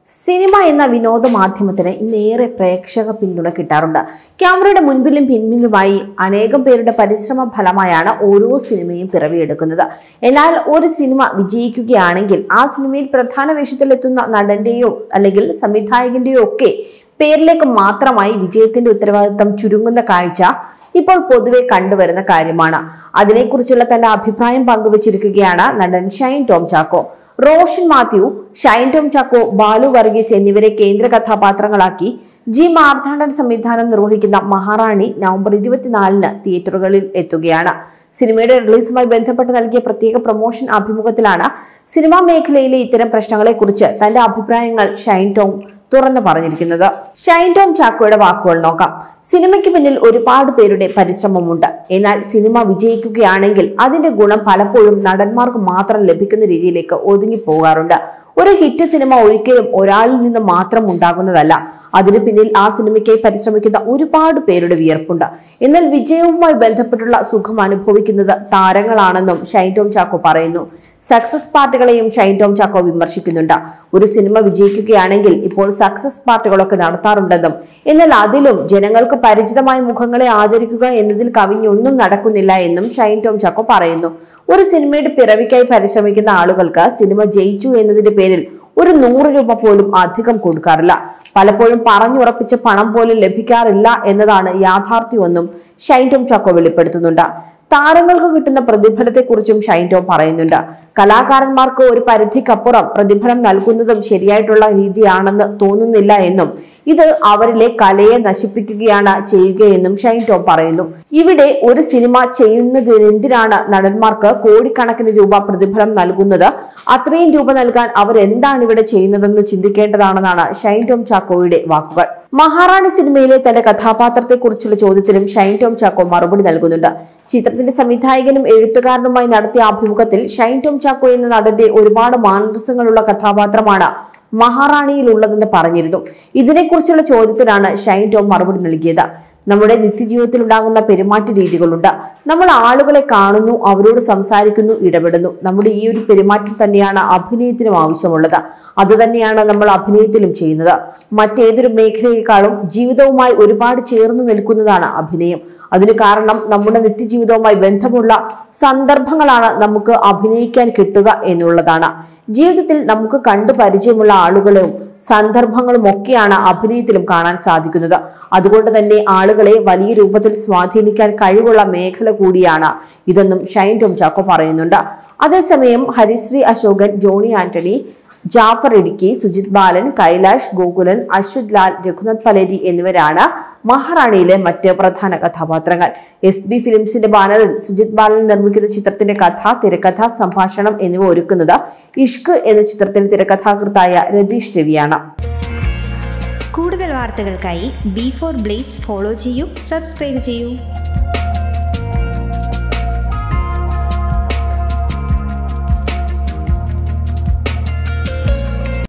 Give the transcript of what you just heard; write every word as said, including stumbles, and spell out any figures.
Cinema എന്ന വിനോദ മാധ്യമത്തിന് ഇന്നേറെ പ്രേക്ഷക പിന്തുണ കിട്ടാറുണ്ട്. ക്യാമറയുടെ മുൻപിലും പിന്നിലുമായി അനേകം പേരുടെ പരിശ്രമ ഫലമായാണ് ഓരോ സിനിമയും പിറവിയെടുക്കുന്നത്. എന്നാൽ ഒരു സിനിമ വിജയിക്കുകയാണെങ്കിൽ ആ സിനിമയിൽ പ്രധാന വേഷത്തിലെത്തുന്ന നടന്റെയോ അല്ലെങ്കിൽ സംവിധായകന്റെയോ ഒക്കെ പേരിലേക്ക് മാത്രമായി വിജയത്തിന്റെ ഉത്തരവാദിത്തം ചുരുങ്ങുന്ന കാഴ്ച ഇപ്പോൾ പൊതുവെ കണ്ടുവരുന്ന കാര്യമാണ്. അതിനെക്കുറിച്ചുള്ള തന്റെ അഭിപ്രായം പങ്കുവച്ചിരിക്കുകയാണ് നടൻ ഷൈൻ ടോം ചാക്കോ. റോഷൻ മാത്യു, ഷൈൻ ടോം ചാക്കോ, ബാലു വർഗീസ് എന്നിവരെ കേന്ദ്ര കഥാപാത്രങ്ങളാക്കി ജി മാർത്താണ്ഡൻ സംവിധാനം നിർവഹിക്കുന്ന മഹാറാണി നവംബർ ഇരുപത്തിനാലിന് തിയേറ്ററുകളിൽ എത്തുകയാണ്. സിനിമയുടെ റിലീസുമായി ബന്ധപ്പെട്ട് നൽകിയ പ്രത്യേക പ്രൊമോഷൻ അഭിമുഖത്തിലാണ് സിനിമാ മേഖലയിലെ ഇത്തരം പ്രശ്നങ്ങളെക്കുറിച്ച് തന്റെ അഭിപ്രായങ്ങൾ ഷൈൻ ടോം തുറന്നു പറഞ്ഞിരിക്കുന്നത്. ഷൈൻ ടോം ചാക്കോയുടെ വാക്കുകൾ നോക്കാം. സിനിമയ്ക്ക് പിന്നിൽ ഒരുപാട് പേരുടെ പരിശ്രമമുണ്ട്. എന്നാൽ സിനിമ വിജയിക്കുകയാണെങ്കിൽ അതിന്റെ ഗുണം പലപ്പോഴും നടന്മാർക്ക് മാത്രം ലഭിക്കുന്ന രീതിയിലേക്ക് ഒതുങ്ങി പോകാറുണ്ട്. ഒരു ഹിറ്റ് സിനിമ ഒരിക്കലും ഒരാളിൽ നിന്ന് മാത്രം ഉണ്ടാകുന്നതല്ല. അതിനു പിന്നിൽ ആ സിനിമയ്ക്കായി പരിശ്രമിക്കുന്ന ഒരുപാട് പേരുടെ വിയർപ്പുണ്ട്. എന്നാൽ വിജയവുമായി ബന്ധപ്പെട്ടുള്ള സുഖം അനുഭവിക്കുന്നത് താരങ്ങളാണെന്നും ഷൈൻ ടോം ചാക്കോ പറയുന്നു. സക്സസ് പാർട്ടികളെയും ഷൈൻ ടോം ചാക്കോ വിമർശിക്കുന്നുണ്ട്. ഒരു സിനിമ വിജയിക്കുകയാണെങ്കിൽ ഇപ്പോൾ സക്സസ് പാർട്ടികളൊക്കെ നടത്താറുണ്ടെന്നും എന്നാൽ അതിലും ജനങ്ങൾക്ക് പരിചിതമായ മുഖങ്ങളെ ആദരിക്കുക എന്നതിൽ കവിഞ്ഞൊന്നും നടക്കുന്നില്ല എന്നും ഷൈൻ ടോം ചാക്കോ പറയുന്നു. ഒരു സിനിമയുടെ പിറവിക്കായി പരിശ്രമിക്കുന്ന ആളുകൾക്ക് സിനിമ ജയിച്ചു എന്നതിന്റെ പേരിൽ ഒരു നൂറ് രൂപ പോലും അധികം കൊടുക്കാറില്ല. പലപ്പോഴും പറഞ്ഞുറപ്പിച്ച പണം പോലും ലഭിക്കാറില്ല എന്നതാണ് യാഥാർത്ഥ്യമെന്നും ഷൈൻ ടോം ചാക്കോ വെളിപ്പെടുത്തുന്നുണ്ട്. താരങ്ങൾക്ക് കിട്ടുന്ന പ്രതിഫലത്തെക്കുറിച്ചും ഷൈൻ ടോം പറയുന്നുണ്ട്. കലാകാരന്മാർക്ക് ഒരു പരിധിക്കപ്പുറം പ്രതിഫലം നൽകുന്നതും ശരിയായിട്ടുള്ള രീതിയാണെന്ന് തോന്നുന്നില്ല എന്നും ഇത് അവരിലെ കലയെ നശിപ്പിക്കുകയാണ് ചെയ്യുകയെന്നും ഷൈൻ ടോം പറയുന്നു. ഇവിടെ ഒരു സിനിമ ചെയ്യുന്നതിനെന്തിനാണ് നടന്മാർക്ക് കോടിക്കണക്കിന് രൂപ പ്രതിഫലം നൽകുന്നത്? അത്രയും രൂപ നൽകാൻ അവർ എന്താണ് ഇവിടെ ചെയ്യുന്നതെന്ന് ചിന്തിക്കേണ്ടതാണെന്നാണ് ഷൈൻ ടോം ചാക്കോയുടെ വാക്കുകൾ. മഹാറാണി സിനിമയിലെ തന്റെ കഥാപാത്രത്തെ കുറിച്ചുള്ള ചോദ്യത്തിലും ഷൈൻ ടോം ചാക്കോ മറുപടി നൽകുന്നുണ്ട്. ചിത്രത്തിന്റെ സംവിധായകനും എഴുത്തുകാരനുമായി നടത്തിയ അഭിമുഖത്തിൽ ഷൈൻ ടോം ചാക്കോ എന്ന നടന്റെ ഒരുപാട് മാനസികങ്ങളുള്ള കഥാപാത്രമാണ് മഹാറാണിയിൽ ഉള്ളതെന്ന് പറഞ്ഞിരുന്നു. ഇതിനെക്കുറിച്ചുള്ള ചോദ്യത്തിനാണ് ഷൈൻ ടോം മറുപടി നൽകിയത്. നമ്മുടെ നിത്യജീവിതത്തിൽ ഉണ്ടാകുന്ന പെരുമാറ്റ രീതികളുണ്ട്. നമ്മൾ ആളുകളെ കാണുന്നു, അവരോട് സംസാരിക്കുന്നു, ഇടപെടുന്നു. നമ്മുടെ ഈ ഒരു പെരുമാറ്റം തന്നെയാണ് അഭിനയത്തിനും ആവശ്യമുള്ളത്. അത് തന്നെയാണ് നമ്മൾ അഭിനയത്തിലും ചെയ്യുന്നത്. മറ്റേതൊരു മേഖലയെക്കാളും ജീവിതവുമായി ഒരുപാട് ചേർന്ന് നിൽക്കുന്നതാണ് അഭിനയം. അതിന് കാരണം നമ്മുടെ നിത്യജീവിതവുമായി ബന്ധമുള്ള സന്ദർഭങ്ങളാണ് നമുക്ക് അഭിനയിക്കാൻ കിട്ടുക എന്നുള്ളതാണ്. ജീവിതത്തിൽ നമുക്ക് കണ്ടു പരിചയമുള്ള ആളുകളും സന്ദർഭങ്ങളും ഒക്കെയാണ് അഭിനയത്തിലും കാണാൻ സാധിക്കുന്നത്. അതുകൊണ്ട് തന്നെ ആളുകളെ വലിയ രൂപത്തിൽ സ്വാധീനിക്കാൻ കഴിവുള്ള മേഖല കൂടിയാണ് ഇതെന്നും ഷൈൻ ടോം ചാക്കോ പറയുന്നുണ്ട്. അതേസമയം ഹരിശ്രീ അശോകൻ, ജോണി ആന്റണി, ജാഫർ ഇടുക്കി, സുജിത് ബാലൻ, കൈലാഷ് ഗോകുലൻ, അശ്വത് ലാൽ, രഘുനാഥ് പലേരി എന്നിവരാണ് മഹാറാണിയിലെ മറ്റ് പ്രധാന കഥാപാത്രങ്ങൾ. എസ് ബി ഫിലിംസിന്റെ ബാനറിൽ സുജിത് ബാലൻ നിർമ്മിക്കുന്ന ചിത്രത്തിന്റെ കഥ, തിരക്കഥ, സംഭാഷണം എന്നിവ ഒരുക്കുന്നത് ഇഷ്ക് എന്ന ചിത്രത്തിന്റെ തിരക്കഥാകൃത്തായ രതീഷ് രവിയാണ്. കൂടുതൽ വാർത്തകൾക്കായി ബി ഫോർ ബ്ലേസ് ഫോളോ ചെയ്യൂ, സബ്സ്ക്രൈബ് ചെയ്യൂ.